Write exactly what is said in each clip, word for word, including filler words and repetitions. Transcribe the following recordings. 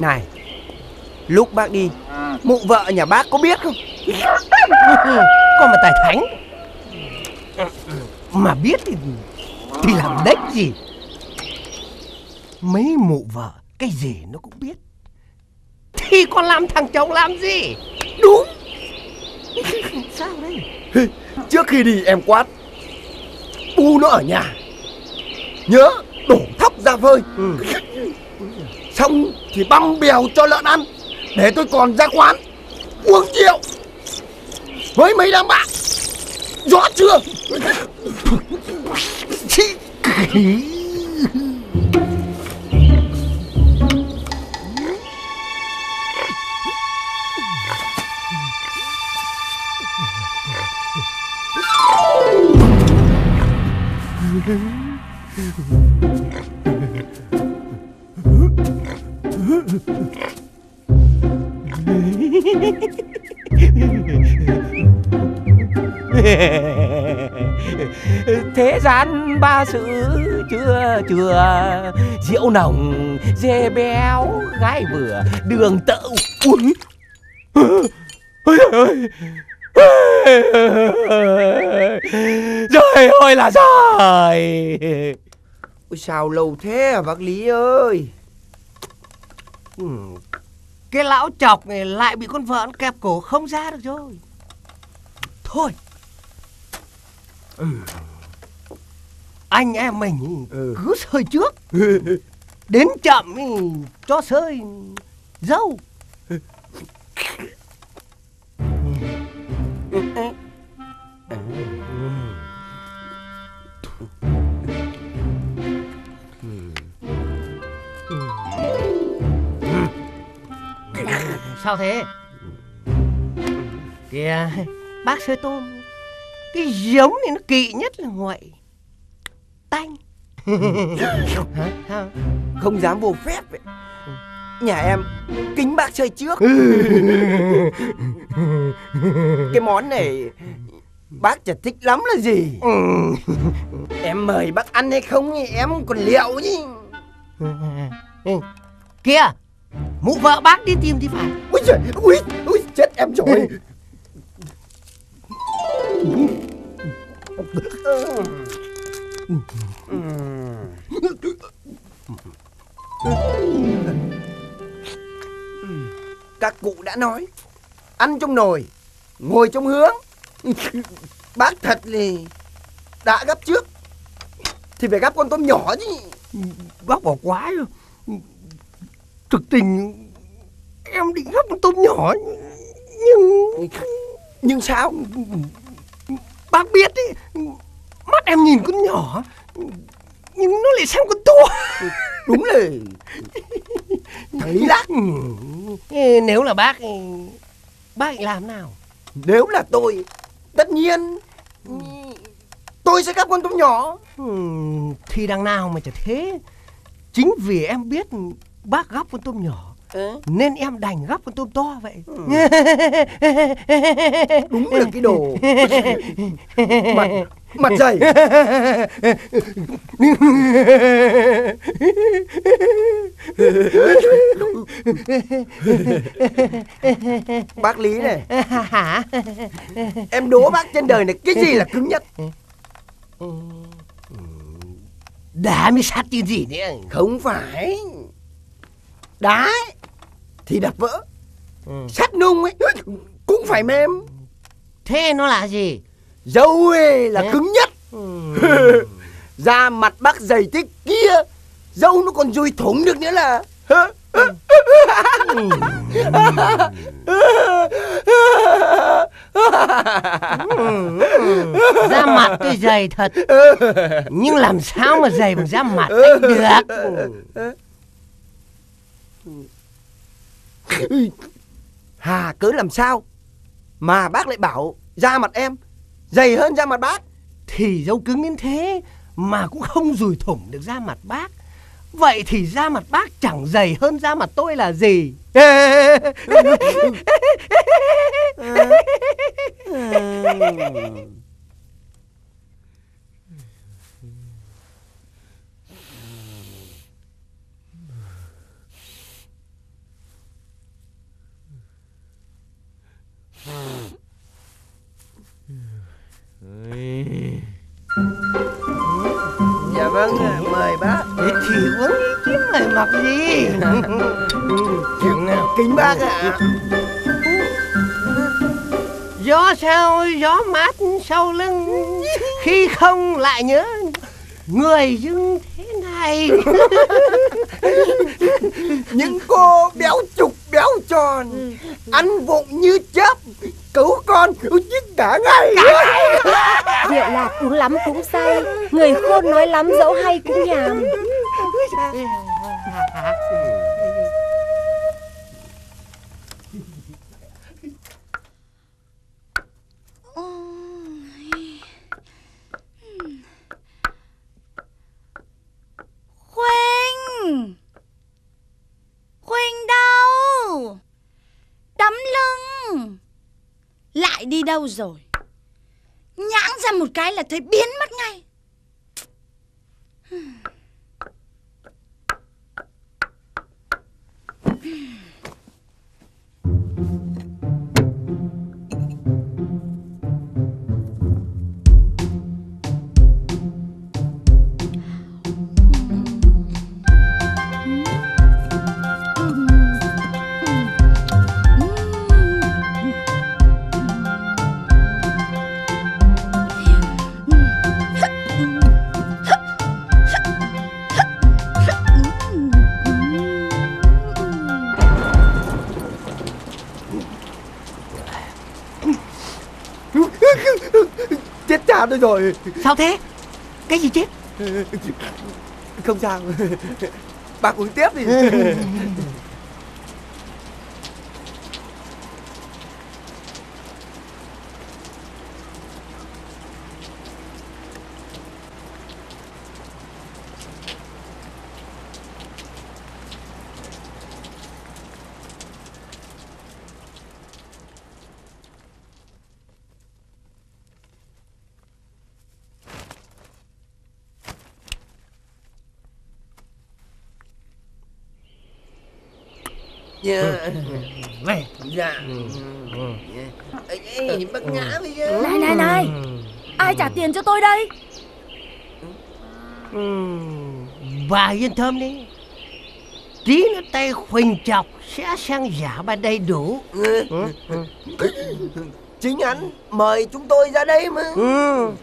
Này, lúc bác đi, mụ vợ nhà bác có biết không? Con mà tài thánh. Mà biết thì thì làm đếch gì. Mấy mụ vợ cái gì nó cũng biết, thì con làm thằng chồng làm gì? Đúng. Sao đây? Trước khi đi em quát bu nó ở nhà, nhớ đổ thóc ra phơi. Ừ. Xong thì băm bèo cho lợn ăn, để tôi còn ra quán uống rượu với mấy đám bạn. Rõ chưa? Thế gian ba sự chưa chưa, rượu nồng dê béo gái vừa đường tậu. Ui, ôi trời ơi là trời. Ôi sao lâu thế à bác Lý ơi? Ừ, cái lão chọc này lại bị con vợ kẹp cổ không ra được rồi. Thôi, ừ, anh em mình Ừ. cứ sơi trước, đến chậm thì cho sơi dâu. Sao thế? Kìa, bác sơi tôm, cái giống này nó kỵ nhất là nguội tanh. Hả? Sao? Không dám vô phép vậy. Nhà em kính bác chơi trước. Cái món này bác chả thích lắm là gì. Em mời bác ăn hay không thì em còn liệu chứ. Kìa, mụ vợ bác đi tìm thì phải. Ui trời, ui, ui, chết em rồi. Các cụ đã nói, ăn trong nồi, ngồi trong hướng. Bác thật thì đã gấp trước thì phải gấp con tôm nhỏ chứ. Bác bỏ quá rồi. Thực tình em định gấp con tôm nhỏ, nhưng Nhưng sao? bác biết đấy, mắt em nhìn con nhỏ nhưng nó lại xem con to. Đúng là thằng Lý Lác. Nếu là bác, bác định làm nào? Nếu là tôi, tất nhiên tôi sẽ gấp con tôm nhỏ. Thì đằng nào mà chả thế. Chính vì em biết bác gấp con tôm nhỏ, ừ, nên em đành gấp con tôm to vậy. Ừ. Đúng là cái đồ mặt mặt dày. Bác Lý này, em đố bác trên đời này cái gì là cứng nhất? Đá mới sắt chứ gì nữa. Không phải. Đá ấy, thì đập vỡ, ừ, sắt nung ấy cũng phải mềm. Thế nó là gì? Dâu ấy là thế cứng nhất. Ừ. Da mặt bác dày thế kia, dâu nó còn dùi thủng được nữa là. Ừ. Da mặt tôi dày thật, nhưng làm sao mà dày bằng da mặt anh được. Hà cớ làm sao mà bác lại bảo da mặt em dày hơn da mặt bác? Thì dâu cứng đến thế mà cũng không dùi thủng được da mặt bác. Vậy thì da mặt bác chẳng dày hơn da mặt tôi là gì? Thì uống chứ mày mặc gì. Kính bác ạ. Gió sao gió mát sau lưng, khi không lại nhớ người dưng thế này. Những cô béo trục béo tròn, ăn vụng như chớp, cứu con cứu chết cả ngày. Rượu lạc uống lắm cũng say, người khôn nói lắm dẫu hay cũng nhàm. Khuynh Khuynh đâu? Đấm lưng. Lại đi đâu rồi? Nhãng ra một cái là thấy biến mất ngay. Chết cha tôi rồi. Sao thế? Cái gì chết? Không sao. Bác uống tiếp đi. Dạ. Này. Dạ. Ê, ê, bác ngã bây giờ. Này này này, ai trả tiền cho tôi đây? Bà yên tâm đi, tí nữa tay Huỳnh chọc sẽ sang giả bà đầy đủ. Chính hắn mời chúng tôi ra đây mà. Ừ.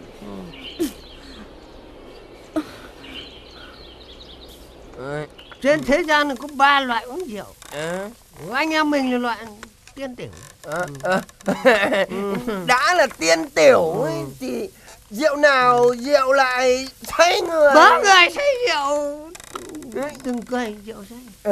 Trên thế gian này có ba loại uống rượu. À. Anh em mình là loại tiên tiểu. À, à. Đã là tiên tiểu ấy, thì rượu nào rượu lại say người. Có người say rượu, đừng cười, rượu say.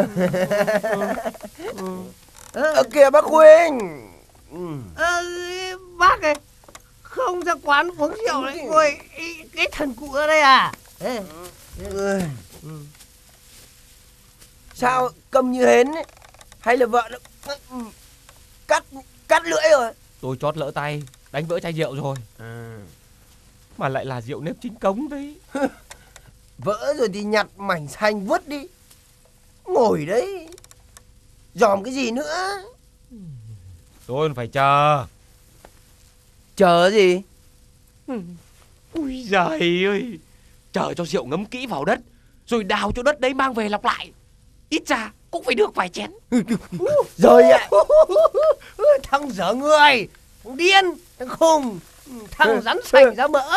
Ờ kìa bác Huỳnh. Ờ, bác ơi, không ra quán uống rượu đấy, ngồi cái thần cụ ở đây à? Ê. Ừ. Sao câm như hến ấy? Hay là vợ nó cắt cắt lưỡi rồi? Tôi chót lỡ tay, đánh vỡ chai rượu rồi. À. Mà lại là rượu nếp chính cống đấy. Vỡ rồi thì nhặt mảnh xanh vứt đi. Ngồi đấy dòm cái gì nữa? Tôi phải chờ. Chờ gì? Ui giời ơi, chờ cho rượu ngấm kỹ vào đất, rồi đào chỗ đất đấy mang về lọc lại. Ít ra cũng phải được vài chén. Rồi ạ. Thằng dở người, thằng điên, thằng khùng, thằng rắn sành ra mỡ.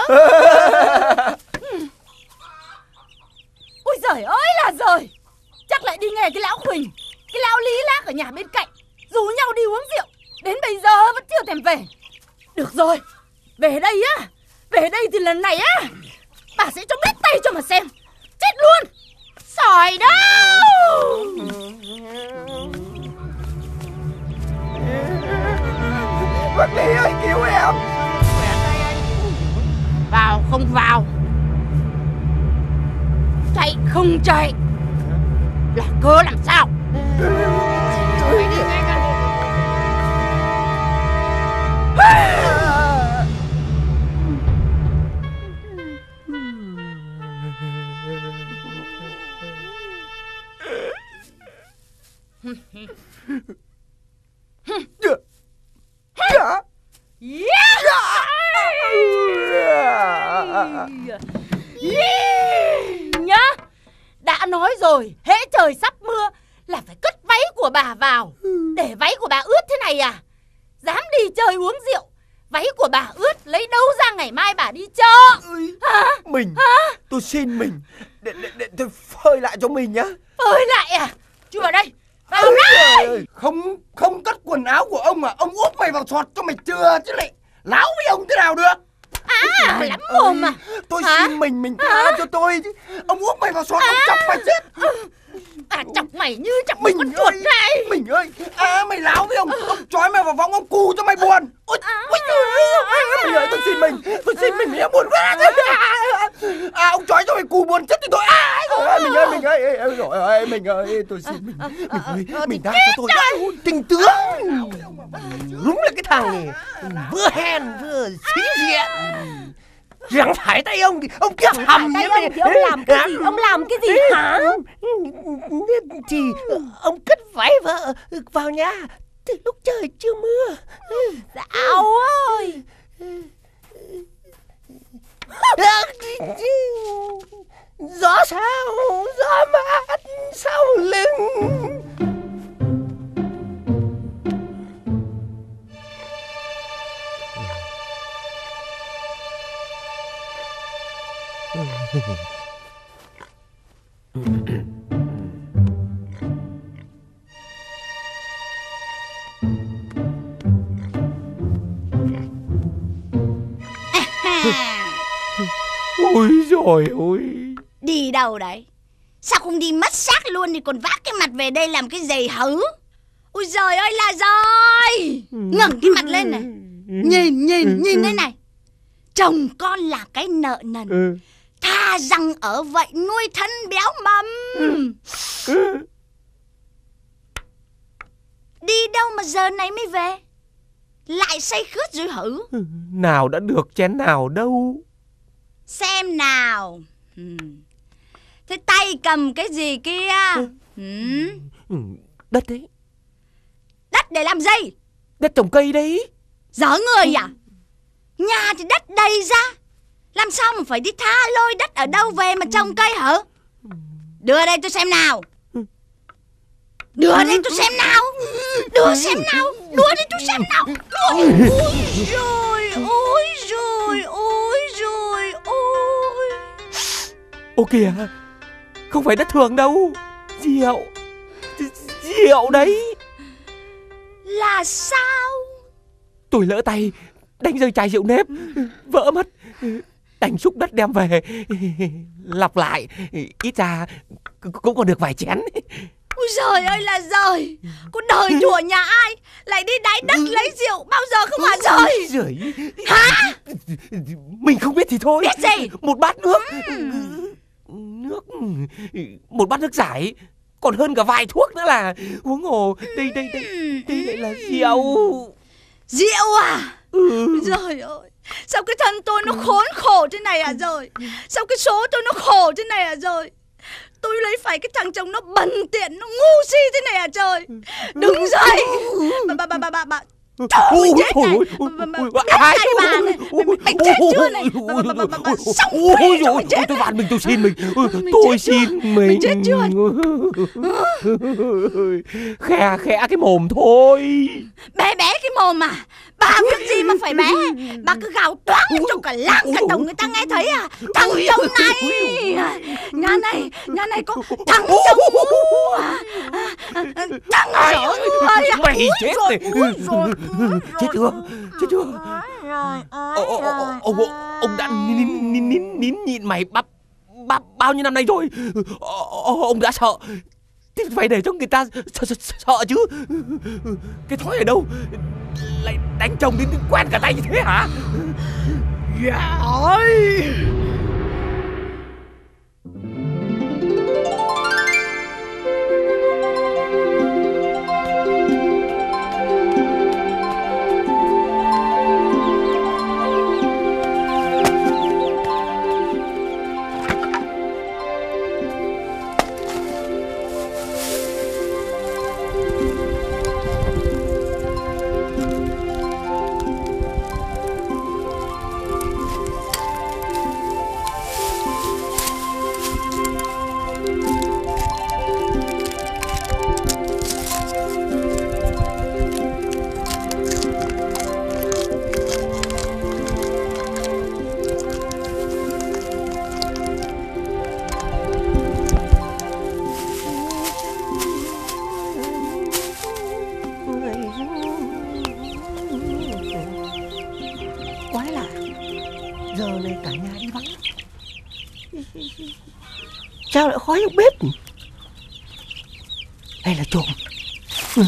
Ôi giời ơi là rồi, chắc lại đi nghe cái lão Huỳnh, cái lão Lý Lác ở nhà bên cạnh rủ nhau đi uống rượu, đến bây giờ vẫn chưa thèm về. Được rồi, về đây á, về đây thì lần này á, bà sẽ cho biết tay cho mà xem. Chết luôn, sỏi đâu. Bác Lý ơi cứu em. Vào không vào, chạy không chạy, là cớ làm sao? Phải đi ngay cả. Nhá, đã rồi, hễ trời sắp mưa là phải cất váy của bà vào. Để váy của bà ướt thế này à? Dám đi chơi uống rượu, váy của bà ướt lấy đâu ra ngày mai bà đi chợ? Hả? Mình, Hả? tôi xin mình, để, để, để tôi phơi lại cho mình nhá. Phơi lại à? Chui vào đây, vào đây. Không, không cất quần áo của ông à? Ông úp mày vào sọt cho mày chừa chứ lại láo với ông thế nào được? À, lắm mồm à? Tôi Hả? xin mình, mình tha cho tôi chứ. Ông úp mày vào sọt, ông chọc mày chết. À, chọc mày như chọc một Mình con chuột ơi, này. mình ơi, à mày láo với ông, ông trói mày vào võng, ông cù cho mày buồn. Ôi, ôi trời ơi, mình ơi, tôi xin mình, tôi xin mình, mình buồn quá. À, ông trói cho mày cù buồn chết thì tôi. À, ơi, mình ơi, mình ơi, ơi, rồi ơi, mình ơi, tôi xin mình, mình ơi, mình tha cho tôi. Tình tướng, đúng là cái thằng này vừa hèn vừa sĩ diện. Chẳng phải tay ông thì ông kiếp hầm Tay nhá. ông thì ông làm cái gì? Ông làm cái gì hả? Thì ông cất váy vợ vào nhà từ lúc trời chưa mưa. Dạo ơi. Gió sao, gió mát sau lưng. Ôi rồi ôi. Đi đâu đấy? Sao không đi mất xác luôn thì còn vác cái mặt về đây làm cái gì hử? Ôi giời ơi là rồi. Ngẩng cái mặt lên này. Nhìn nhìn nhìn đây này. Chồng con là cái nợ nần. Ừ. Tha rằng ở vậy nuôi thân béo mầm. Đi đâu mà giờ này mới về? Lại say khướt rồi hử? Nào đã được chén nào đâu. Xem nào. Ừ. Thế tay cầm cái gì kia? Ừ. Ừ, đất đấy. Đất để làm gì? Đất trồng cây đấy. Giở người à? Nhà thì đất đầy ra, làm sao mà phải đi tha lôi đất ở đâu về mà trồng cây hả? Đưa đây tôi xem nào. Đưa đây tôi xem nào. Đưa xem nào. Đưa đây tôi xem nào. Ôi rồi, ôi rồi, ôi rồi, ôi. Ô kìa, không phải đất thường đâu. Rượu, rượu đấy. Là sao? Tôi lỡ tay đánh rơi chai rượu nếp, vỡ mất. Đành xúc đất đem về lọc lại, ít ra cũng còn được vài chén. Ôi giời ơi là giời. Con đời chùa nhà ai lại đi đáy đất lấy rượu bao giờ không hả giời? Giời. Hả? Mình không biết thì thôi. Biết gì? Một bát nước. Ừ. Nước. Một bát nước giải còn hơn cả vài thuốc nữa là. Huống hồ đây đây đây đây lại là rượu. Rượu à? Ừ. Trời ơi, sao cái thân tôi nó khốn khổ thế này à rồi? Sao cái số tôi nó khổ thế này à rồi? Tôi lấy phải cái thằng chồng nó bần tiện, nó ngu si thế này à trời? Đứng dậy. Bà bà bà bà bà bà. Trời ơi, chết này. Biết tay bà này. Mày chết chưa này? Bà bà bà bà bà xong phê cho mày chết. Tôi vạn mình, tôi xin mình. Tôi xin mình. Mày chết chưa? Khẽ khẽ cái mồm thôi. Bé bé cái mồm à? Bà biết gì mà phải bé? Bà cứ gào toáng lên cho cả làng cả đồng người ta nghe thấy à? Thằng chồng này, nhà này, nhà này có thằng chồng ngu à? Thằng dở người à? Mày chết rồi. Chết chưa? Chết chưa? Ông ông đã nín nín nín nín nhịn mày bao bao bao nhiêu năm nay rồi. Ông đã sợ. Thì phải để cho người ta sợ, sợ, sợ chứ. Cái thói ở đâu lại đánh chồng đến quen cả tay như thế hả? Dạ ơi. Giờ này cả nhà đi vắng. Sao lại khói trong bếp? Hay là trộm? Ừ.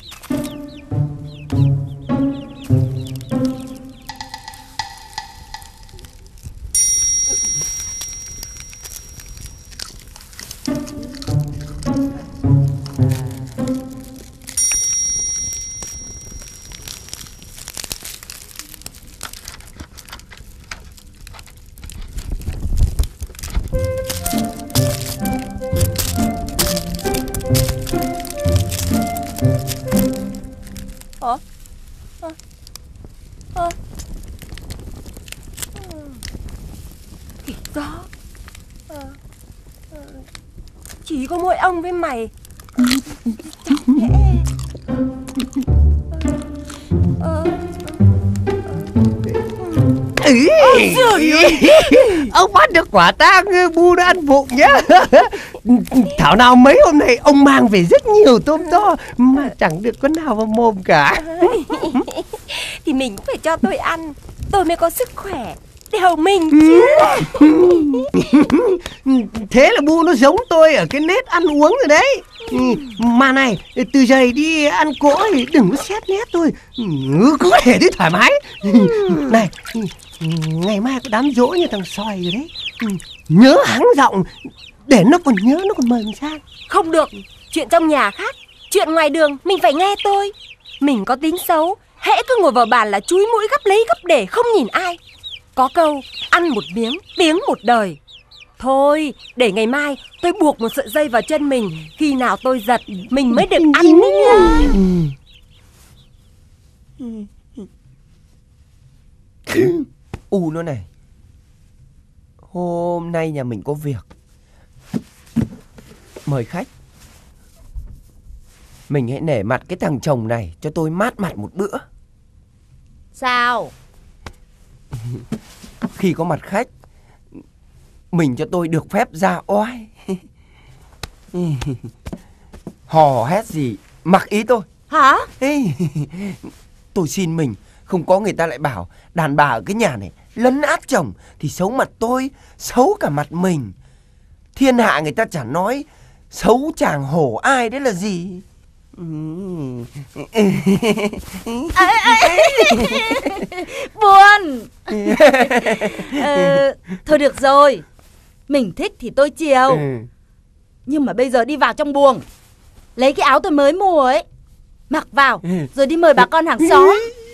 Hả? À, à. Kìa đó à, à. Chỉ có mỗi ông với mày. Chắc nhẽ à, à. Ý, ông bắt được quả tang bu đã ăn vụng nhá. Thảo nào mấy hôm nay ông mang về rất nhiều tôm to mà chẳng được con nào vào mồm cả. Thì mình cũng phải cho tôi ăn, tôi mới có sức khỏe để hầu mình chứ. Thế là bu nó giống tôi ở cái nết ăn uống rồi đấy. Mà này, từ giờ đi ăn cỗ thì đừng có xét nét tôi, có thể thấy thoải mái. Này, ngày mai có đám giỗ như thằng Sòi rồi đấy, nhớ hắng giọng để nó còn nhớ, nó còn mời mình sang. Không được, chuyện trong nhà khác, chuyện ngoài đường mình phải nghe tôi. Mình có tính xấu, hễ cứ ngồi vào bàn là chúi mũi gắp lấy gắp để không nhìn ai. Có câu ăn một miếng, tiếng một đời. Thôi, để ngày mai tôi buộc một sợi dây vào chân mình, khi nào tôi giật mình mới được ăn đấy nhá. U nó này, hôm nay nhà mình có việc, mời khách. Mình hãy nể mặt cái thằng chồng này cho tôi mát mặt một bữa. Sao? Khi có mặt khách, mình cho tôi được phép ra oai. Hò hét gì mặc ý tôi. Hả? Ê, tôi xin mình, không có người ta lại bảo đàn bà ở cái nhà này lấn át chồng thì xấu mặt tôi, xấu cả mặt mình. Thiên hạ người ta chả nói xấu chàng hổ ai đấy là gì. Buồn. ờ, Thôi được rồi, mình thích thì tôi chiều. Nhưng mà bây giờ đi vào trong buồng, lấy cái áo tôi mới mua ấy, mặc vào rồi đi mời bà con hàng xóm.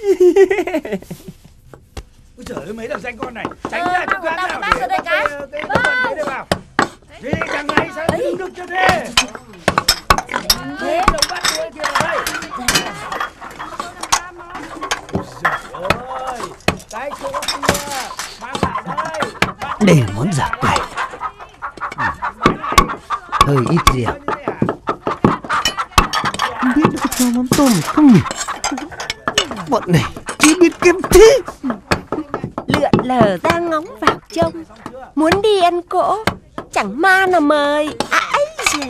Ôi trời ơi, mấy thằng danh con này tránh ra chúng ta nào bác ở đây cái để vào. Đi thằng này sao đứng được cho thế? Thế Đồng bắt đuôi kìa đây. Ôi, cái chỗ kia mang lại đây. Đây là món giả quẩy, hơi ít rượu. Không biết nó có cho món tôm không nhỉ? Bọn này chỉ biết kiếm thế. lượn lờ ra ngóng vào trông, muốn đi ăn cỗ chẳng ma nào mời. Ái dè.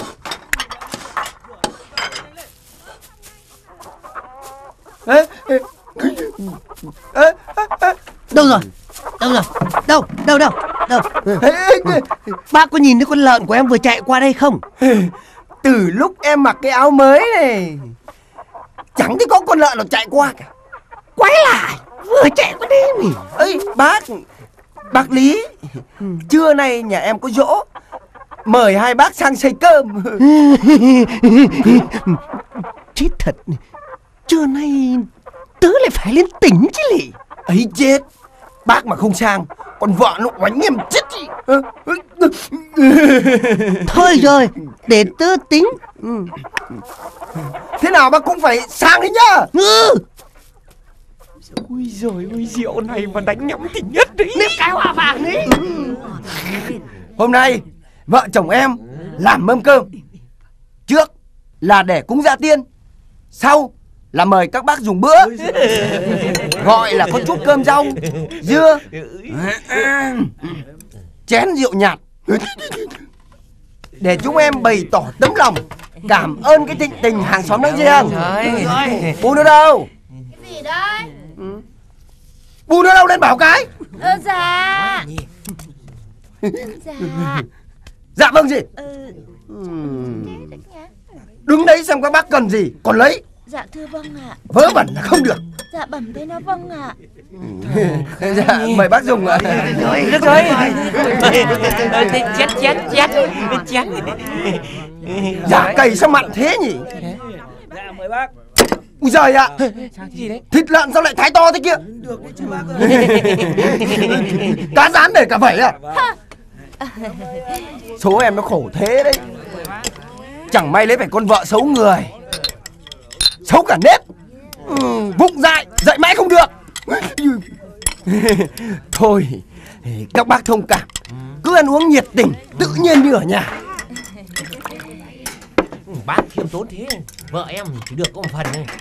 Ê, ê, ê, ê, Đâu rồi? Đâu rồi? Đâu? Đâu đâu? Đâu? ê, ê, Bác có nhìn thấy con lợn của em vừa chạy qua đây không? từ lúc em mặc cái áo mới này chẳng thấy có con lợn nào chạy qua cả. Quái lại, vừa chạy qua đây nhỉ? Ơi bác, bác Lý, trưa nay nhà em có giỗ, mời hai bác sang xây cơm. Chết thật, trưa nay tớ lại phải lên tỉnh chứ lị. Ấy chết, bác mà không sang con vợ nó oánh em chết đi. Thôi rồi, để tớ tính. Thế nào bác cũng phải sang đấy nhá. Ừ. Ui giời ơi, rượu này mà đánh nhắm thì nhất đấy. Nếp cái hoa vàng đấy. Hôm nay vợ chồng em làm mâm cơm. Trước là để cúng dạ tiên, sau là mời các bác dùng bữa. Gọi là có chút cơm rau, dưa, chén rượu nhạt, để chúng em bày tỏ tấm lòng cảm ơn cái thịnh tình hàng xóm nói riêng. Bu nữa đâu? Cái gì đấy? Bu nó đâu lên bảo cái. Ờ, dạ. Dạ. Dạ vâng gì. Ừ. Đứng đấy xem các bác cần gì còn lấy. Dạ thưa vâng ạ. Vớ vẩn là không được. Dạ bẩm thế nó vâng ạ. Dạ mời bác dùng ạ. Rồi, được rồi. Chét chét chét chét. Dạ cầy sao mặn thế nhỉ? Dạ mời bác. Ui giời ạ. Sao gì đấy? Thịt lợn sao lại thái to thế kia? Được đấy chứ bác ơi. Cá rán để cả vẩy à? Số em nó khổ thế đấy. Chẳng may lấy phải con vợ xấu người, xấu cả nết, ừ, vụng dại, dạy mãi không được. Thôi các bác thông cảm, cứ ăn uống nhiệt tình, tự nhiên như ở nhà. Bác khiêm tốn thế, vợ em chỉ được có một phần này.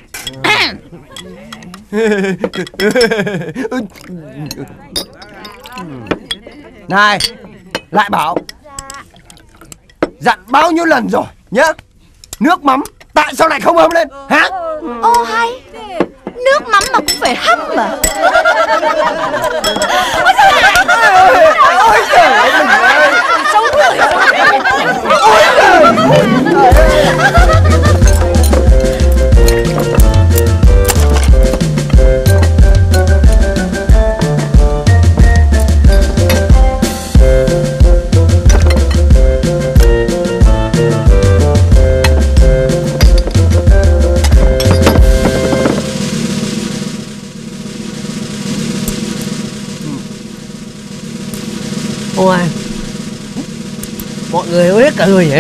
Này, lại bảo dặn bao nhiêu lần rồi nhá. Nước mắm tại sao lại không hâm lên hả? Ô hay, nước mắm mà cũng phải hâm mà. Ôi trời ơi, mình ơi. Xấu người. Ôi trời. Ôi, mọi người ơi hết cả người vậy.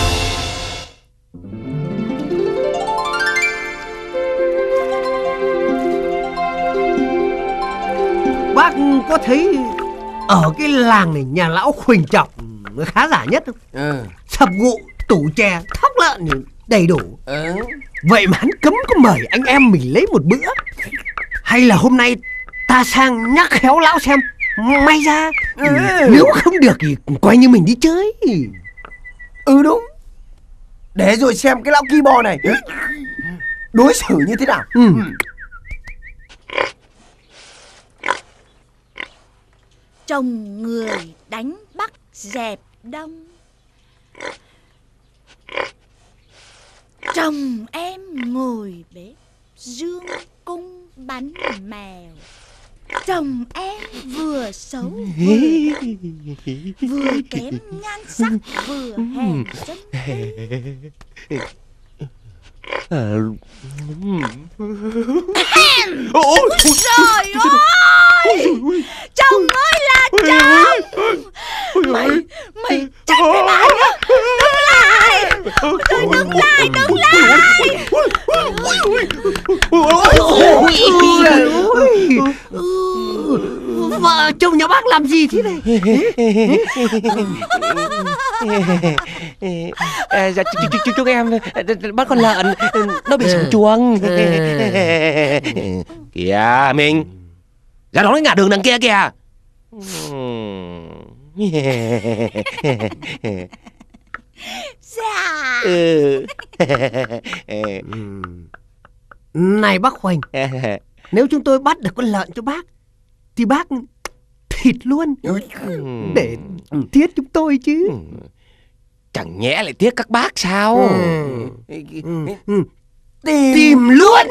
Bác có thấy ở cái làng này nhà lão Khuỳnh Trọng khá giả nhất không? Ừ. Sập gụ, tủ chè, thóc lợn thì đầy đủ. Ừ. Vậy mà hắn cấm có mời anh em mình lấy một bữa. Hay là hôm nay ta sang nhắc khéo lão xem, may ra ừ. Nếu không được thì coi như mình đi chơi. Ừ đúng. Để rồi xem cái lão ki bò này đối xử như thế nào. Ừ. Chồng người đánh Bắc dẹp Đông, chồng em ngồi bếp dương cung bắn mèo. Chồng em vừa xấu vừa, vừa kém nhan sắc vừa hèn chân tư. Trời ơi, chồng ơi là chồng. Mày, mày chắc cái bài á. Đứng lại, đứng lại, đứng lại. Vợ chồng nhà bác làm gì thế này? À, dạ, chúc chúc em bắt con lợn nó bị sổng chuồng. Kìa mình ra đó, nó ngả đường đằng kia kìa. Dạ. Ừ. Này bác Khuỳnh, nếu chúng tôi bắt được con lợn cho bác thì bác thịt luôn để tiết chúng tôi chứ. Chẳng nhẽ lại tiếc các bác sao? Ừ. Ừ. Tìm, Tìm luôn.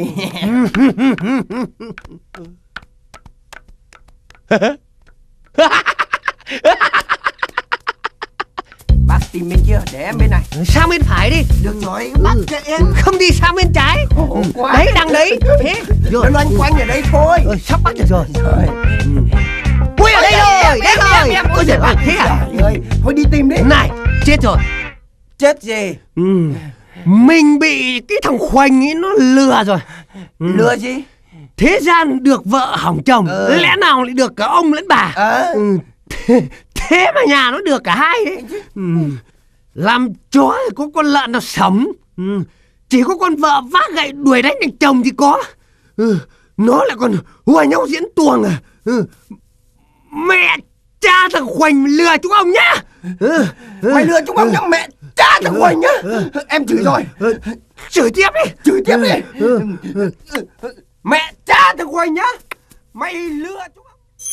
Bác tìm bên kia để em bên này. Sang bên phải đi. Được rồi bác cho em. Không đi sang bên trái. Khổ quá. Đấy đang đấy. Thế rồi nó loanh quanh ở đây thôi. Ừ, sắp bắt được rồi. Trời. Ui ở đây rồi, đây rồi. Ôi giời ơi, thế à? Trời ơi, thôi đi tìm đi. Này, chết rồi. Chết gì? Ừ. Mình bị cái thằng Khuỳnh ấy nó lừa rồi. Ừ. Lừa gì? Thế gian được vợ hỏng chồng, ừ. Lẽ nào lại được cả ông lẫn bà. À. Ừ. Thế, thế mà nhà nó được cả hai ấy. Ừ. Làm chó thì có con lợn nó sống. Ừ. Chỉ có con vợ vác gậy đuổi đánh thằng chồng thì có. Ừ. Nó lại còn hùa nhau diễn tuồng à. Ừ. Mẹ cha thằng Khuỳnh lừa chúng ông nhá. Ừ. Mày lừa chúng ông nhá, mẹ cha thằng Khuỳnh nhá. Em chửi rồi. Chửi tiếp đi. Chửi tiếp đi. Mẹ cha thằng Khuỳnh nhá. Mày lừa chúng.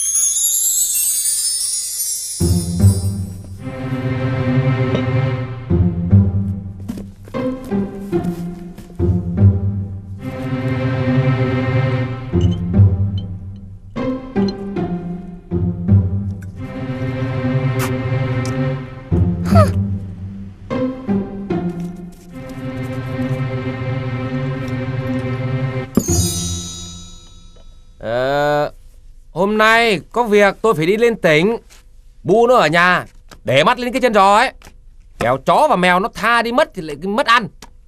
Ờ, hôm nay có việc tôi phải đi lên tỉnh. Bu nó ở nhà, để mắt lên cái chân giò ấy. Kẻo chó và mèo nó tha đi mất thì lại mất ăn.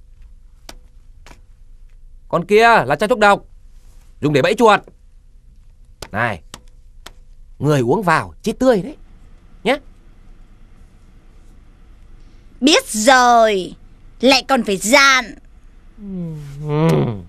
Con kia là chai thuốc độc, dùng để bẫy chuột. Này, người uống vào chết tươi đấy nhé. Biết rồi, lại còn phải dặn. Ừ.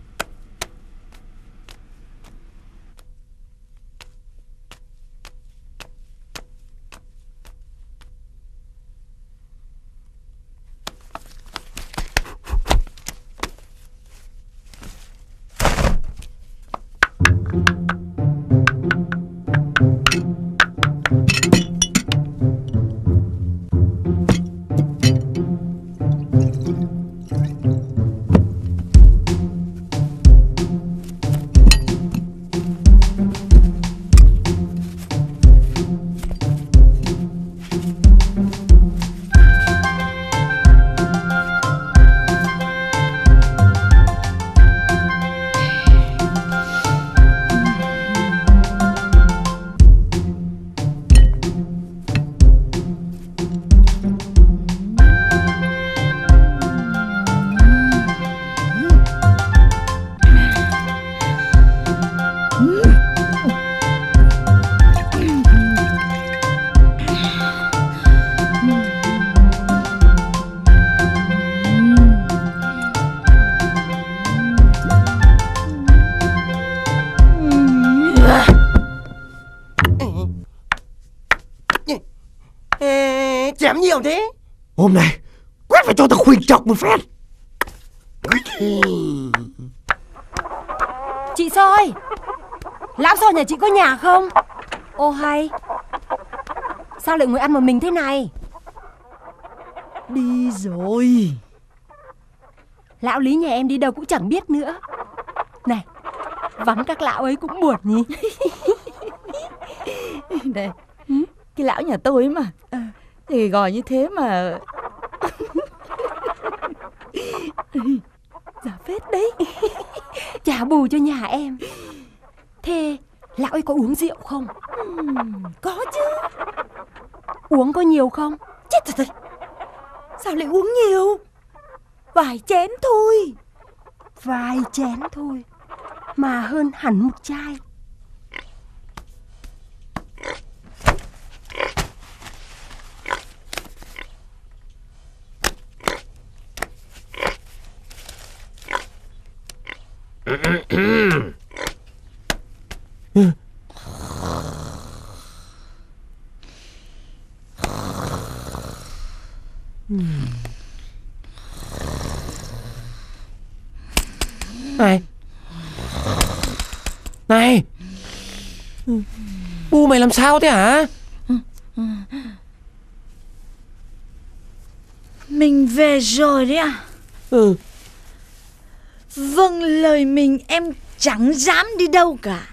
Chém nhiều thế. Hôm nay quét phải cho tao khuỳnh chọc một phen. Chị Soi, lão Soi nhà chị có nhà không? Ô hay, sao lại ngồi ăn một mình thế này? Đi rồi. Lão Lý nhà em đi đâu cũng chẳng biết nữa. Này, vắng các lão ấy cũng buồn nhỉ. Này, cái lão nhà tôi ấy mà thì gò như thế mà giả phết đấy. Trả bù cho nhà em. Thế lão ấy có uống rượu không? uhm, có chứ. Uống có nhiều không? Chết rồi, rồi. Sao lại uống nhiều? Vài chén thôi. Vài chén thôi mà hơn hẳn một chai. Này Này Bu mày làm sao thế hả? Mình về rồi đấy à? Ừ. Vâng lời mình em chẳng dám đi đâu cả.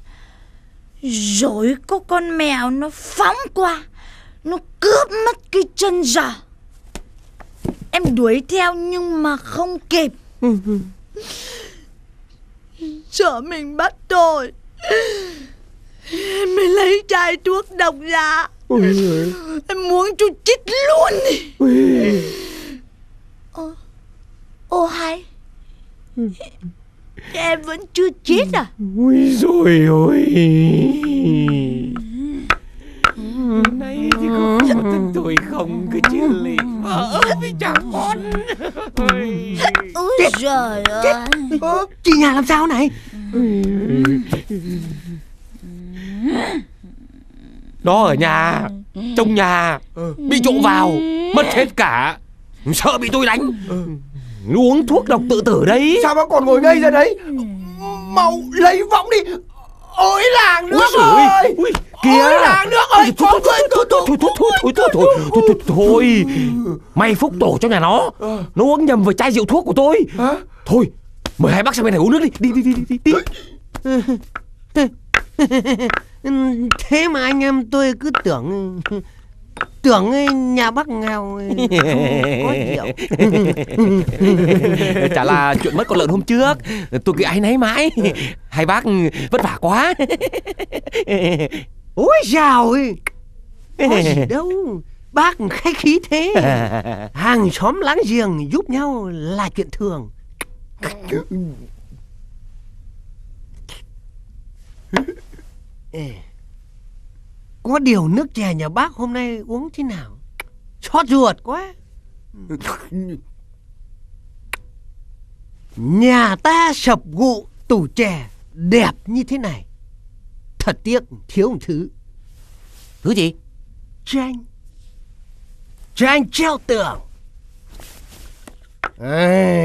Rồi có con mèo nó phóng qua, nó cướp mất cái chân giò. Em đuổi theo nhưng mà không kịp. Sợ mình bắt tôi, em mới lấy chai thuốc độc ra. Em muốn chú chích luôn đi. Ô, ô hay, em vẫn chưa chết à? Ui rồi ôi. Nay thì có biết thân tôi không cứ chứ lì vợ với chàng con. Ôi trời ơi. Ờ, chị nhà làm sao này? Nó ở nhà, trong nhà, bị trộm vào, mất hết cả. Sợ bị tôi đánh. Nó uống thuốc độc tự tử đấy. Sao mà còn ngồi ngây ra đấy? Mau lấy võng đi. Ôi làng nước Ui ơi. ui, kìa. Ôi làng nước ơi. Thôi Có người thôi thôi thôi thôi thôi thôi thôi thôi thôi thôi. Mày Phúc tổ cho nhà nó. Nó uống nhầm vào chai rượu thuốc của tôi. Hả? Thôi, mời hai bác sang bên này uống nước đi. Đi đi đi đi đi. Thế mà anh em tôi cứ tưởng tưởng nhà bác nghèo không có rượu. Chả là chuyện mất con lợn hôm trước. Tôi cứ áy náy mãi. Hai bác vất vả quá. Ôi dào ơi, có gì đâu, bác khách khí thế. Hàng xóm láng giềng giúp nhau là chuyện thường. Có điều nước chè nhà bác hôm nay uống thế nào? Xót ruột quá. Nhà ta sập gụ tủ chè đẹp như thế này, thật tiếc thiếu một thứ. Thứ gì? Tranh. Tranh treo tường. Ê,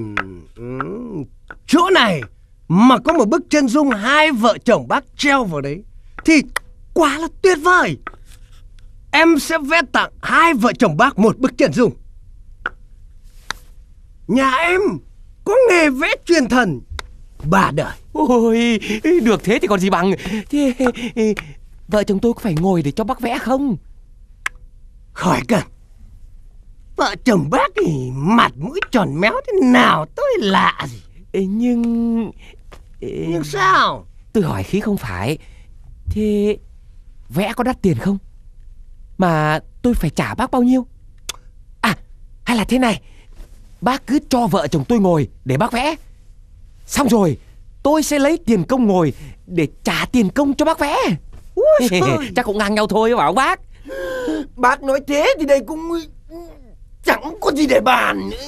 chỗ này mà có một bức chân dung hai vợ chồng bác treo vào đấy thì quá là tuyệt vời. Em sẽ vẽ tặng hai vợ chồng bác một bức chân dung. Nhà em có nghề vẽ truyền thần ba đời. Ôi, được thế thì còn gì bằng. Thế vợ chồng tôi có phải ngồi để cho bác vẽ không? Khỏi cần. Vợ chồng bác thì mặt mũi tròn méo thế nào tôi lạ gì. Ê, nhưng... Nhưng sao? Tôi hỏi khí không phải. Thế vẽ có đắt tiền không? Mà tôi phải trả bác bao nhiêu? À, hay là thế này, bác cứ cho vợ chồng tôi ngồi để bác vẽ, xong rồi tôi sẽ lấy tiền công ngồi để trả tiền công cho bác vẽ. Chắc cũng ngang nhau thôi bảo bác. Bác nói thế thì đây cũng chẳng có gì để bàn nữa.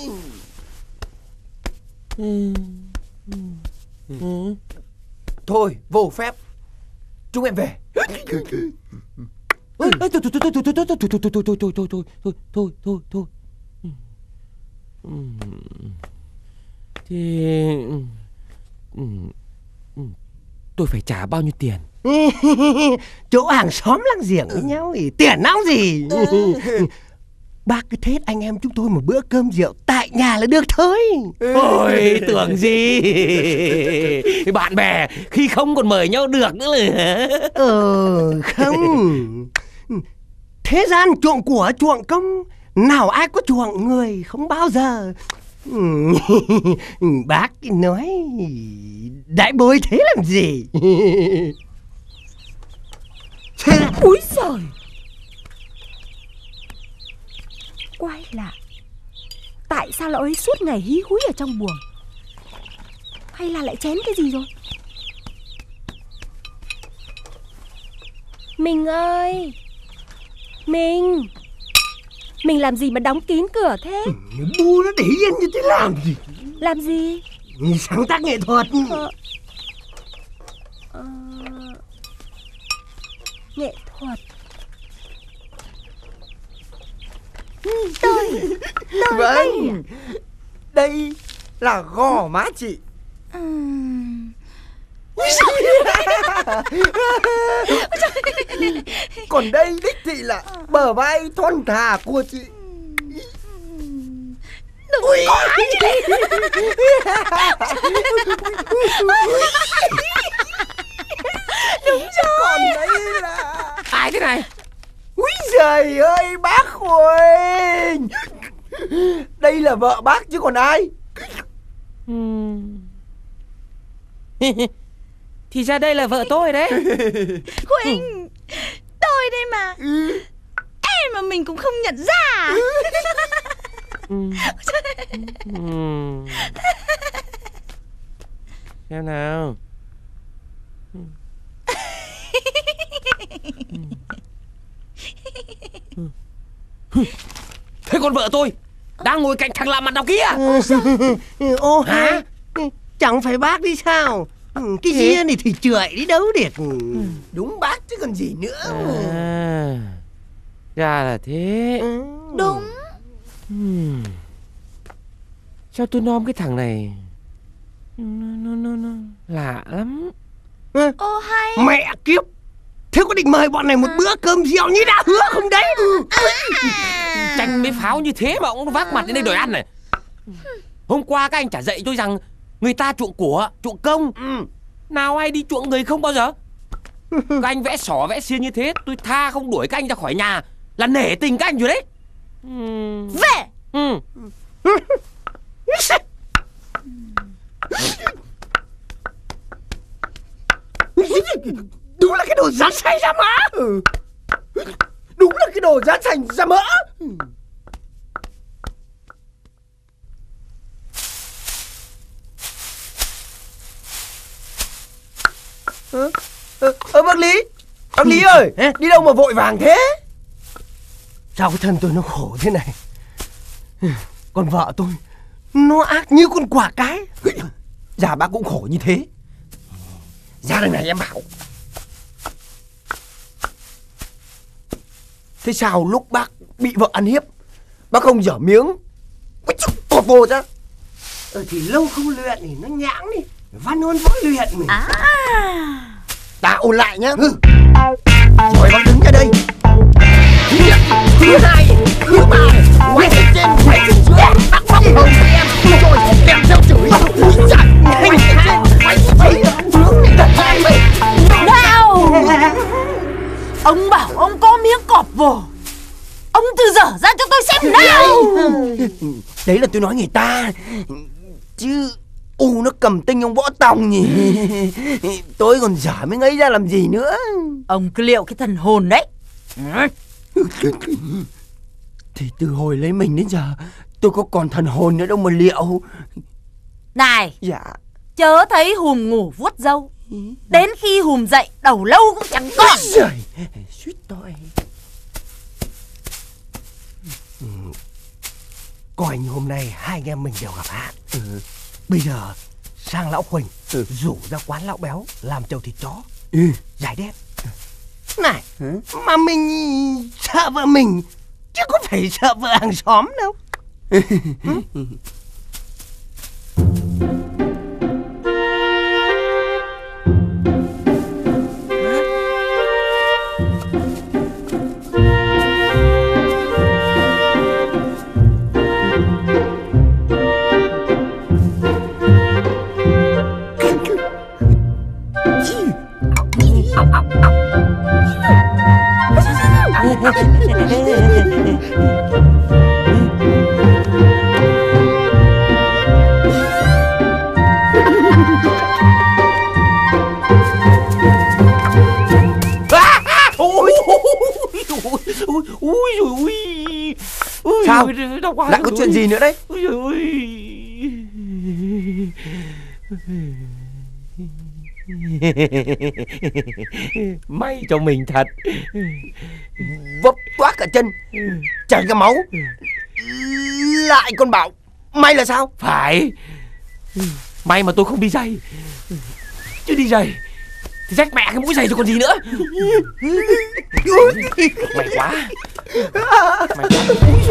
Thôi vô phép, chúng em về. Thôi thôi thôi thôi thôi thôi thôi thôi thôi thôi thôi thôi thôi thôi thôi thôi. Thì tôi phải trả bao nhiêu tiền? Chỗ hàng xóm láng giềng với nhau thì tiền nào gì. Bác cứ thế anh em chúng tôi một bữa cơm rượu tại nhà là được thôi. Ôi tưởng gì. Bạn bè khi không còn mời nhau được nữa là. Ờ không. Thế gian chuộng của chuộng công, nào ai có chuộng người không bao giờ. Bác nói đại bối thế làm gì. Úi giời, quái lạ, tại sao lão ấy suốt ngày hí húi ở trong buồng? Hay là lại chén cái gì rồi? Mình ơi, Mình Mình làm gì mà đóng kín cửa thế? Bu nó để yên như thế làm gì? Làm gì? Sáng tác nghệ thuật. Ờ, ờ, nghệ thuật. Tôi Tôi Vâng, đây à? đây là gò má chị. Ừm. Còn đây đích thị là bờ vai thon thả của chị. Đừng có Đúng rồi. Còn đây là... Ai thế này? Úi giời ơi bác Huỳnh, đây là vợ bác chứ còn ai. Thì ra đây là vợ tôi đấy. Huỳnh, tôi đây mà. Em mà mình cũng không nhận ra. Xem nào. Thế còn vợ tôi đang ngồi cạnh thằng lạ mặt nào kia. Ô hả? Chẳng phải bác đi sao? Cái kia này thì chửi đi đâu được. Đúng bác chứ còn gì nữa. À, ra là thế. Đúng. Hmm. Sao tôi nom cái thằng này nó, nó, nó, nó lạ lắm. Ô hay. Mẹ kiếp, thế có định mời bọn này một bữa cơm rượu như đã hứa không đấy? Tranh với pháo như thế mà ông vác mặt đến đây đòi ăn này. Hôm qua các anh chả dạy tôi rằng người ta chuộng của, chuộng công. Nào ai đi chuộng người không bao giờ. Các anh vẽ sỏ vẽ xiên như thế, tôi tha không đuổi các anh ra khỏi nhà là nể tình các anh rồi đấy. Về. Ừ. Đúng là cái đồ rán xay ra mỡ. Ừ. Đúng là cái đồ rán xay ra mỡ. Ơ, ơ, ơ bác Lý, bác Lý ơi, đi đâu mà vội vàng thế? Sao cái thân tôi nó khổ thế này? Con vợ tôi nó ác như con quả cái. Dạ bác cũng khổ như thế. Ra đằng này em bảo. Thế sao lúc bác bị vợ ăn hiếp, bác không dở miếng cột vô ra? Ờ thì lâu không luyện thì nó nhãng đi. Văn hơn võ luyện mình. À. Ta ôn lại nhá. Ừ. Rồi bác đứng ra đây. Thứ nhất, thứ hai, thứ ba, quay trên trên, quay trên dưới, bác bóc hồng cho em. Rồi kèm theo chửi. Úi giời, quay trên trên, quay trên dưới, hướng này thật hai mày. Nào, ông bảo ông có miếng cọp vồ, ông từ dở ra cho tôi xem nào. Đấy là tôi nói người ta, chứ u nó cầm tinh ông Võ Tòng nhỉ. Tôi còn dở mới ngấy ra làm gì nữa. Ông cứ liệu cái thần hồn đấy. Thì từ hồi lấy mình đến giờ tôi có còn thần hồn nữa đâu mà liệu. Này, dạ, chớ thấy hùm ngủ vuốt râu, đến khi hùm dậy đầu lâu cũng chẳng còn. Trời, suýt tôi. Coi như hôm nay hai anh em mình đều gặp hạn. Ừ. Bây giờ sang lão Huỳnh, ừ, rủ ra quán lão Béo làm chầu thịt chó. Ừ. Giải đen. Này, hả? Mà mình sợ vợ mình chứ có phải sợ vợ hàng xóm đâu. Sao? Lại có chuyện gì nữa đấy? May cho mình thật. Vấp toác cả chân, chảy cả máu. Lại còn bảo may là sao? Phải. May mà tôi không đi giày, chứ đi giày thì rách mẹ cái mũi giày rồi còn gì nữa. Mày quá. Mày quá.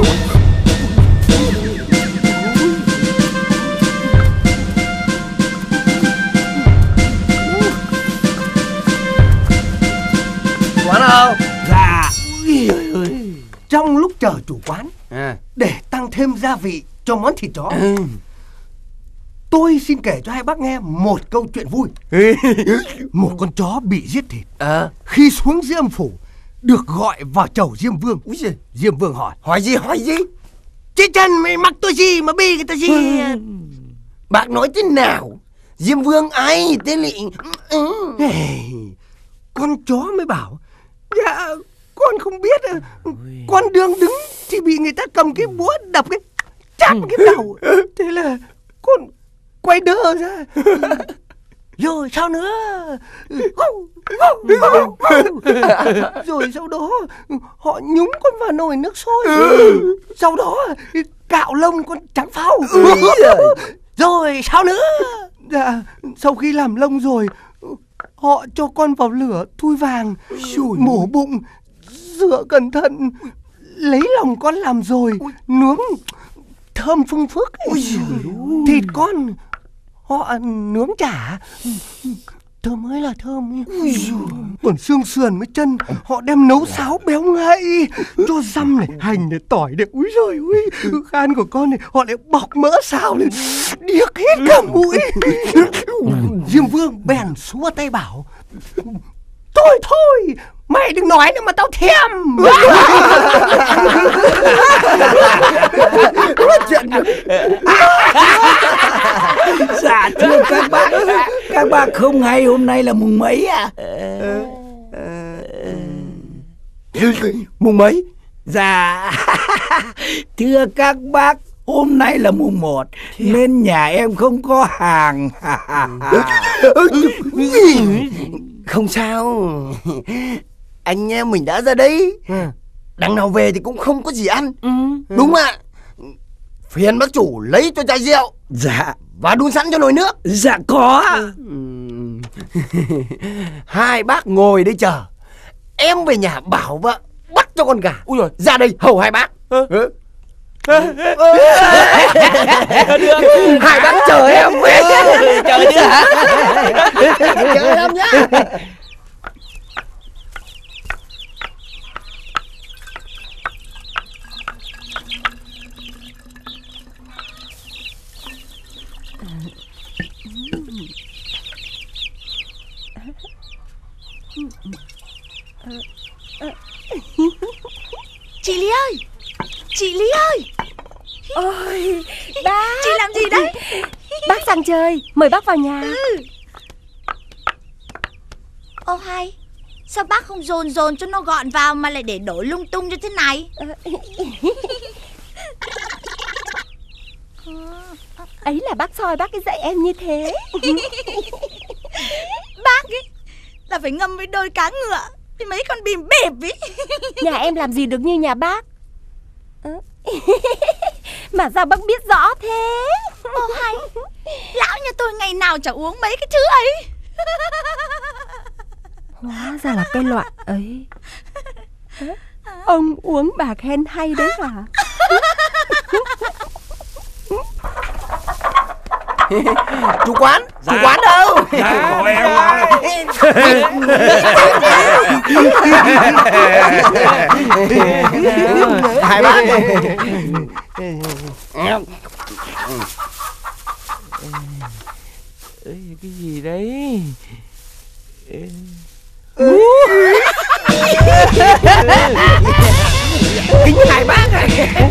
Quán không? Dạ. Trong lúc chờ chủ quán, à, để tăng thêm gia vị cho món thịt chó, ừ, tôi xin kể cho hai bác nghe một câu chuyện vui. Một con chó bị giết thịt, à, khi xuống dưới âm phủ được gọi vào chầu Diêm Vương. Úi giời. Diêm Vương hỏi: Hỏi gì hỏi gì? Chế chân mày mắc tôi gì mà bi người ta gì? Ừ. Bác nói thế nào? Diêm Vương ai thế lị? Ừ. Hey, con chó mới bảo: Dạ con không biết. Con đường đứng thì bị người ta cầm cái búa đập cái chát cái đầu. Thế là con quay đơ ra. Rồi sao nữa? Rồi sau đó họ nhúng con vào nồi nước sôi. Sau đó cạo lông con trắng phau. Rồi sao nữa? Dạ sau khi làm lông rồi họ cho con vào lửa thui vàng, mổ bụng, rửa cẩn thận, lấy lòng con làm rồi nướng thơm phưng phức. Thịt con họ nướng chả, thơm ơi là thơm. Còn xương sườn với chân họ đem nấu sáo béo ngậy, cho dăm này, hành này, tỏi này. Úi giời ơi, khan của con này họ lại bọc mỡ xào lên, điếc hết cả mũi. Diêm Vương bèn xua tay bảo: thôi thôi, mày đừng nói nữa mà tao thèm. Dạ thưa các bác, các bác không hay hôm nay là mùng mấy à? Mùng mấy? Dạ thưa các bác, hôm nay là mùng một nên nhà em không có hàng. Không sao, anh em mình đã ra đấy, đằng nào về thì cũng không có gì ăn. Đúng ạ. Phiền bác chủ lấy cho chai rượu. Dạ. Và đun sẵn cho nồi nước. Dạ có. Hai bác ngồi đây chờ, em về nhà bảo vợ bắt cho con gà. Ui rồi, ra đây hầu hai bác. Ừ. Hai bác chờ em về. Chờ chứ hả? Chờ em nhá. Chị Lý ơi, chị Lý ơi. Ôi, bác. Chị làm gì đấy? Bác sang chơi, mời bác vào nhà. Ừ. Ô hay, sao bác không dồn dồn cho nó gọn vào mà lại để đổ lung tung như thế này? Ấy là bác soi bác ấy dạy em như thế. Bác ấy là phải ngâm với đôi cá ngựa với mấy con bìm bịp ấy. Nhà em làm gì được như nhà bác. Mà sao bác biết rõ thế? Ô hay, lão nhà tôi ngày nào chả uống mấy cái thứ ấy. Hóa ra là cái loại ấy. Ông uống bà khen hay đấy hả? Chủ quán, Dạ. chủ quán đâu? Dạ, có em à. Hai bác. Ê, cái gì đấy? Kính hai bác à.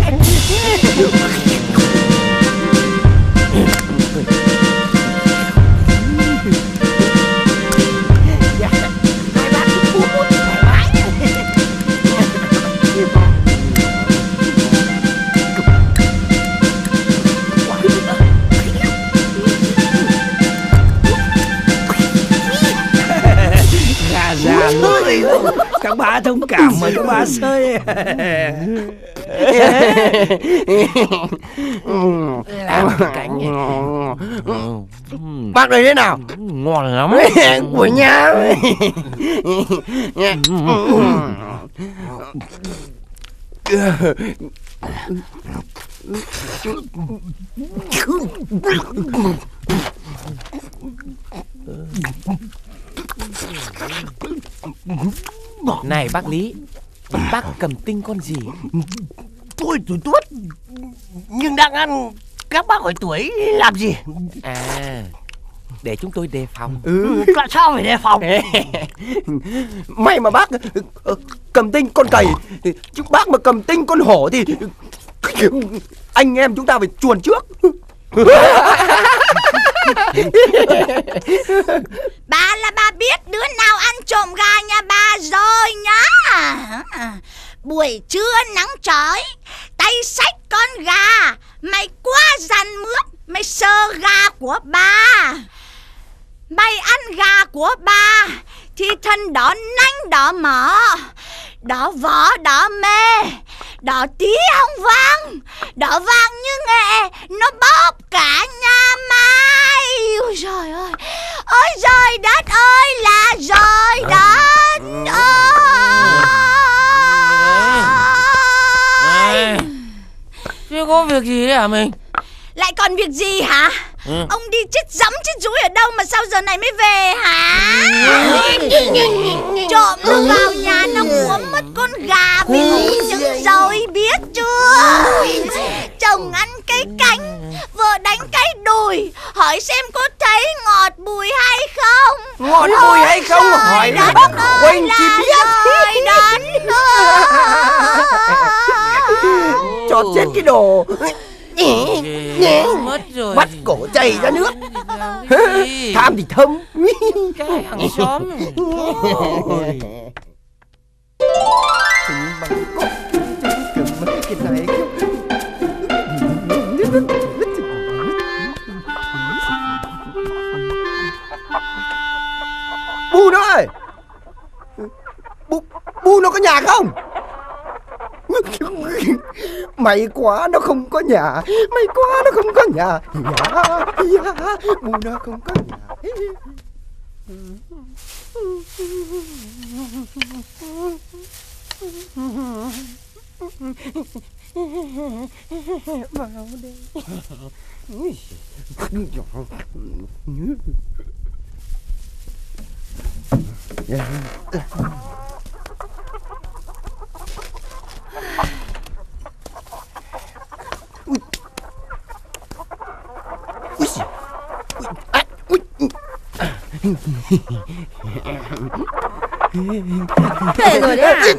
Gà già luôn. Các bà thông cảm mà các bà sơi. Làm cảnh nhỉ? Bác đây thế nào? Ngon lắm. Của nhà. Này bác Lý, bác cầm tinh con gì? Tôi tuổi tuốt, nhưng đang ăn. Các bác hỏi tuổi làm gì? À, để chúng tôi đề phòng. Ừ, tại sao phải đề phòng? May mà bác cầm tinh con cầy, chứ bác mà cầm tinh con hổ thì anh em chúng ta phải chuồn trước. Bà là bà biết đứa nào ăn trộm gà nhà bà rồi nhá. Buổi trưa nắng trói, tay xách con gà, mày qua dằn mướp, mày sờ gà của bà. Mày ăn gà của bà thì thân đỏ nanh đỏ mỏ, đỏ vỏ đỏ mê, đỏ tí hông vàng, đỏ vàng như nghệ, nó bóp cả nhà mày. Ôi trời ơi, ôi trời đất ơi là trời đất ơi. Chứ có việc gì đấy hả mình? Lại còn việc gì hả? Ừ. Ông đi chết giấm chết rúi ở đâu mà sao giờ này mới về hả? Trộm nó vào nhà nó cuốn mất con gà bị ủ trứng rồi biết chưa? Chồng ăn cái cánh, vợ đánh cái đùi, hỏi xem có thấy ngọt bùi hay không? Ngọt bùi hay không? Hỏi đất bác ơi Huynh chỉ là biết. trời đất ơi. Cho chết cái đồ. Mất rồi. Bắt cổ chảy ra nước. Tham thì thâm. Cái hàng xóm. Chính bằng cốt chính cầm mấy cái này. Bu nó ơi. Bu, Bu nó có nhà không? May quá nó không có nhà. May quá nó không có nhà. Dạ, dạ, Bu nó không có nhà. Vào đây. Về rồi đấy à?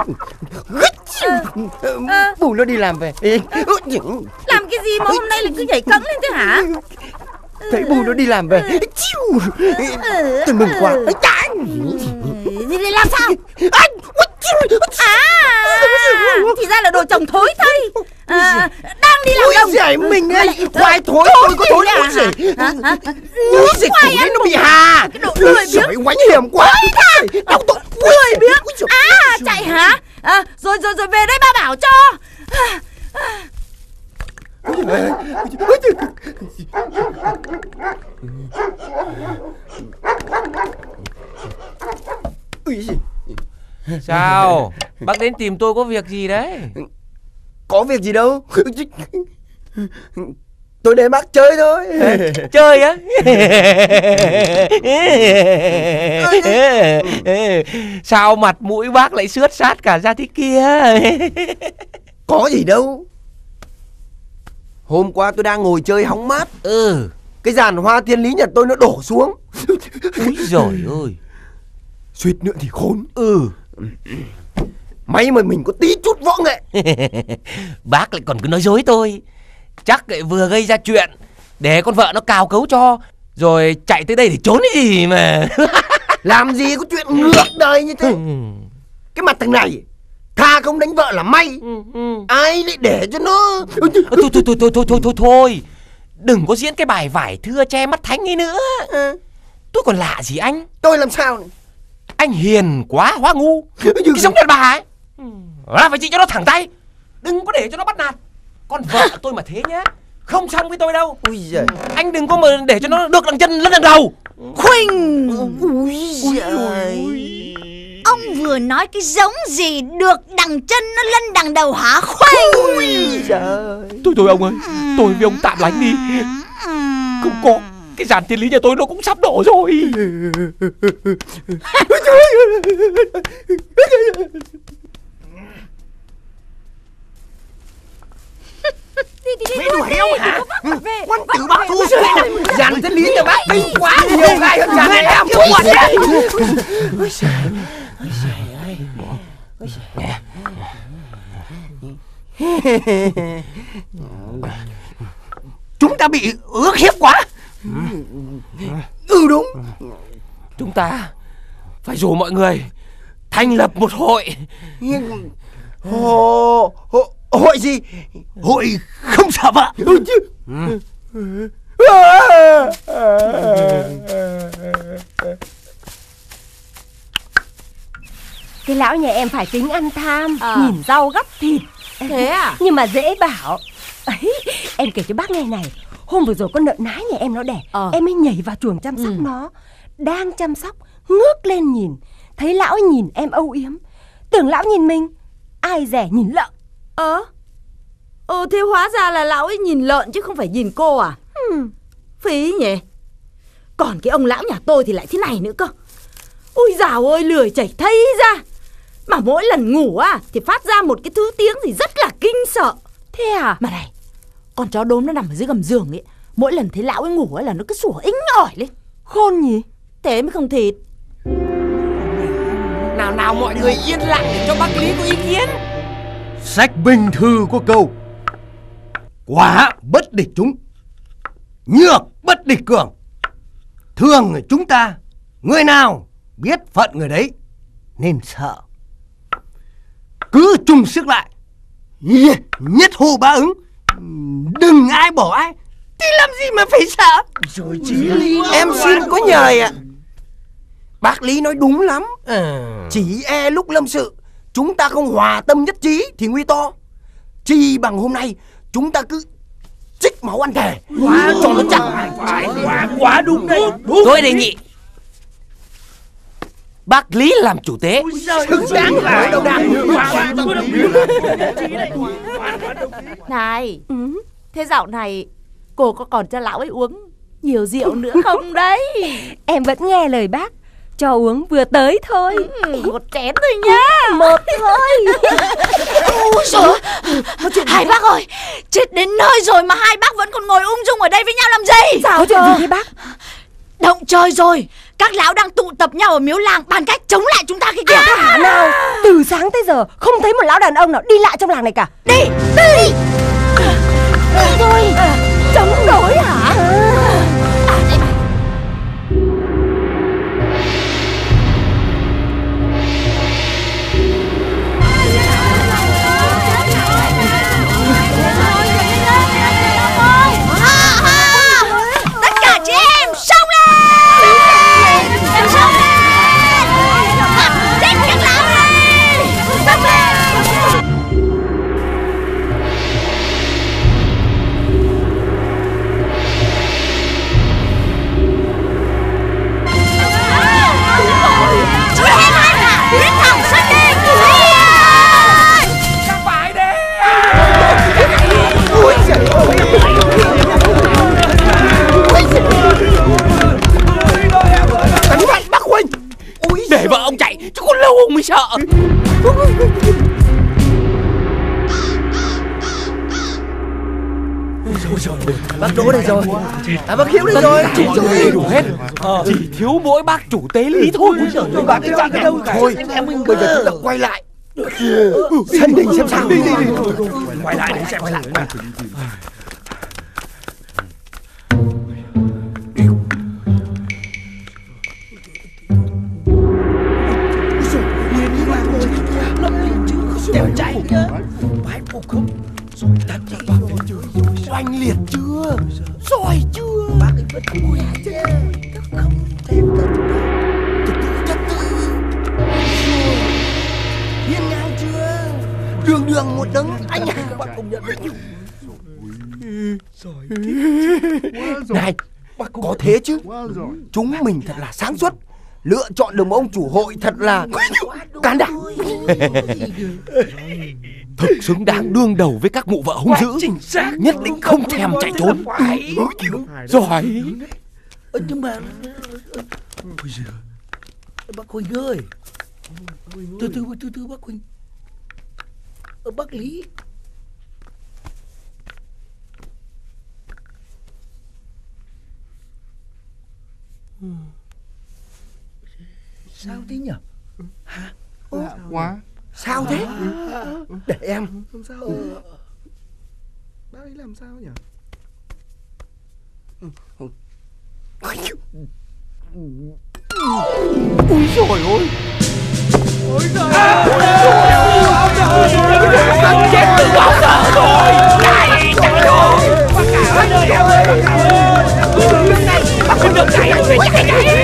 À, Bu nó đi làm về. Làm cái gì mà hôm nay lại cứ nhảy cẫng lên thế hả? Thấy Bu nó đi làm về. Tôi mừng quá. Gì để làm sao? À, thì ra là đồ chồng thối thay. À, đang đi làm Úi đồng. giời, mình ấy khoai thối, tôi có thối úi giời. Úi giời, củ đấy nó bị hà. Cái đồ lười biếng. Giời, quánh hiểm quá. Đau tội. Lười biếng. À, chạy hả? À, rồi rồi rồi về đây ba bảo cho. Sao? Bác đến tìm tôi có việc gì đấy? Có việc gì đâu. Tôi đến bác chơi thôi. Chơi á? Sao mặt mũi bác lại xướt sát cả ra thế kia? Có gì đâu. Hôm qua tôi đang ngồi chơi hóng mát. Ừ. Cái giàn hoa thiên lý nhà tôi nó đổ xuống. Úi giời ơi. Suýt nữa thì khốn. Ừ. May mà mình có tí chút võ nghệ. Bác lại còn cứ nói dối tôi. Chắc lại vừa gây ra chuyện để con vợ nó cào cấu cho, rồi chạy tới đây để trốn cái gì mà. Làm gì có chuyện ngược đời như thế. Cái mặt thằng này tha không đánh vợ là may. Ai lại để cho nó. Thôi thôi thôi thôi thôi thôi thôi thôi. Đừng có diễn cái bài vải thưa che mắt thánh ấy nữa. Tôi còn lạ gì anh. Tôi làm sao này? Anh hiền quá hóa ngu. Cái giống đàn bà ấy là phải chị cho nó thẳng tay. Đừng có để cho nó bắt nạt. Con vợ tôi mà thế nhá, không xong với tôi đâu. Ui giời. Anh đừng có mà để cho nó được đằng chân lẫn đằng đầu. Khuynh. Ui giời. Ông vừa nói cái giống gì được đằng chân nó lân đằng đầu hả Khuynh? Ui giời. Thôi thôi ông ơi, tôi với ông tạm lánh đi. Không có, cái giàn thiên lý nhà tôi nó cũng sắp đổ rồi. Mẹ đuổi ông hả? Quan tử bác thu rồi. Giàn thiên lý nhà bác đánh quá nhiều gai hơn giàn này em. Ui giời. Ui giời. Ui giời ơi. Ui giời. Chúng ta bị ước hiếp quá. Ừ đúng. Chúng ta phải rủ mọi người thành lập một hội. Hồ... Hồ... Hội gì? Hội không sợ vợ. Ừ chứ. Ừ. Cái lão nhà em phải tính ăn tham, à. Nhìn rau gắp thịt. Thế à? Nhưng mà dễ bảo. Ấy, em kể cho bác nghe này. Hôm vừa rồi con lợn nái nhà em nó đẻ, à. Em mới nhảy vào chuồng chăm sóc ừ. nó. Đang chăm sóc, ngước lên nhìn, thấy lão nhìn em âu yếm. Tưởng lão nhìn mình, ai dè nhìn lợn. Ờ. Ờ thế hóa ra là lão ấy nhìn lợn chứ không phải nhìn cô à? ừ. phí nhỉ. Còn cái ông lão nhà tôi thì lại thế này nữa cơ. Ui dào ơi, lười chảy thây ra. Mà mỗi lần ngủ á thì phát ra một cái thứ tiếng gì rất là kinh sợ. Thế à? Mà này, con chó đốm nó nằm ở dưới gầm giường ấy, mỗi lần thấy lão ấy ngủ ấy là nó cứ sủa inh ỏi lên. Khôn nhỉ? Thế mới không thịt. Nào nào mọi người yên lặng để cho bác Lý có ý kiến. Sách bình thư có câu: quả bất địch chúng, nhược bất địch cường. Thường chúng ta, người nào biết phận người đấy, nên sợ. Cứ chung sức lại, nhất hô bá ứng, đừng ai bỏ ai, thì làm gì mà phải sợ. Rồi chí lý. Em xin có nhời ạ. Bác Lý nói đúng lắm. À. Chỉ e lúc lâm sự chúng ta không hòa tâm nhất trí thì nguy to. Chi bằng hôm nay chúng ta cứ trích máu ăn thề, quá cho nó chắc. Phải, quá, quá đúng đấy. Đúng. Tôi đề nghị bác Lý làm chủ tế. Xứng đáng là đâu đáng. Này, ừ? Thế dạo này cô có còn cho lão ấy uống nhiều rượu nữa không đấy? Em vẫn nghe lời bác, cho uống vừa tới thôi. Ừ, một chén thôi nhá. Một thôi. Ôi trời, hai bác ơi, chết đến nơi rồi mà hai bác vẫn còn ngồi ung dung ở đây với nhau làm gì? Sao? Có chuyện gì thế bác? Động trời rồi, các lão đang tụ tập nhau ở miếu làng bàn cách chống lại chúng ta kia kìa. Thả nào, từ sáng tới giờ không thấy một lão đàn ông nào đi lại trong làng này cả. Đi, đi. Đi thôi. Chống đối hả? Tất cả chị em xông lên, xông lên, giết các lão đi, xông lên. Chị em anh, tiến thẳng sân đi. Các phải đi. Ôi trời ơi. Cẩn thận bác Huynh. Để vợ ông chạy chứ còn lâu ông mới sợ. Bác Đỗ đây rồi. À, bác Hiếu đây rồi. Chỉ đầy đủ hết. Chỉ thiếu mỗi bác chủ tế Lý thôi. Bác ấy chạy đâu cả. Thôi, bây giờ chúng ta quay lại sân đình xem sao. Đi đi đi. Quay lại để xem quay lại. Chạy nhá. Bái phục không? Rồi thật chứ. Oanh liệt chưa? Rồi chưa? Bác ấy vẫn vui chứ. Không thêm thật. Trật tự trật tự. Rồi. Hiên ngang chưa? Đường đường một đấng anh à. Bác công nhận. Này, có thế chứ. Chúng mình thật là sáng suốt, lựa chọn được một ông chủ hội thật là can đảm. Thực xứng đáng đương đầu với các mụ vợ hung dữ, nhất định không thèm chạy trốn. Rồi. Nhưng mà bác Huynh ơi, từ từ từ từ bác Huynh. Bác Lý, sao thế nhỉ? Hả? Lạ quá. Sao thế? Để em. Làm sao? Bác ấy làm sao nhỉ? Úi dồi ôi. Ôi trời ơi. Chết từ bao giờ rồi. Này, chạy rồi. Bác cả ơi. Bác không được chạy. Chạy chạy.